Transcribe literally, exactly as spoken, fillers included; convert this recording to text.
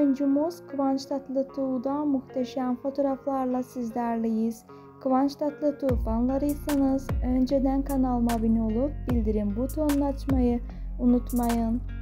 oyuncumuz Kıvanç Tatlıtuğ'dan muhteşem fotoğraflarla sizlerleyiz. Kıvanç Tatlıtuğ fanlarıysanız önceden kanalıma abone olup bildirim butonunu açmayı unutmayın.